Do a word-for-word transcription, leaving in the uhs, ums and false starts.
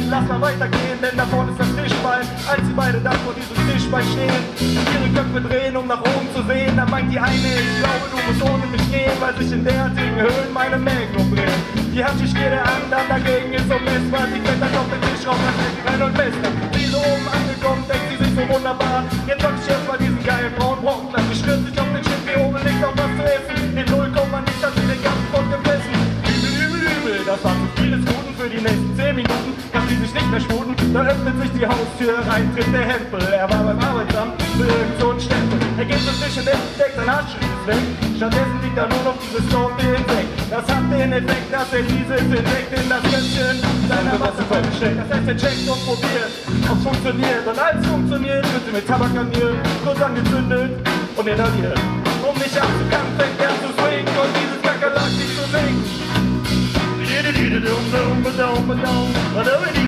lass mal weitergehen, denn da vorne ist das Tischbein. Als sie beide da vor diesem Tischbein stehen, ihre Köpfe drehen, um nach oben zu sehen, da meint die eine, ich glaube, du musst ohne mich gehen, weil sich in derartigen Höhlen meine Mägen umdrehen. Die hat sich jede anderen dagegen ist so messbar, die klettert auf den Tisch rauf, dann stellt die rein und fester. Sie so oben angekommen, denkt sie sich so wunderbar, jetzt soll ich erstmal diesen geilen braunen Brocken, dann stürzt sich auf den Schiff, wie oben liegt auf was zu essen. In Null kommt man nicht, dass sie den ganzen Bock gefressen. Übel, übel, übel, das war zu viel des Guten für die nächsten zehn Minuten, dass sie sich nicht mehr sputen. Da öffnet sich die Haustür, rein tritt der Hempel. Er war beim Arbeitsamt für irgend so einen Stempel. Er geht so zwischen den Deckt, sein Arsch ist weg. Stattdessen liegt da nur noch dieses Tote Insekt. Das hat den Effekt, dass er dieses Insekt in das Köpfchen seiner Wasserflasche steckt. Das heißt, er checkt und probiert, ob's funktioniert. Und als es funktioniert, wird sie mit Tabak garniert, kurz angezündet und inhaliert. Um nicht abzukacken, fängt er zu swingen und dieses Kakerlak nicht zu singen.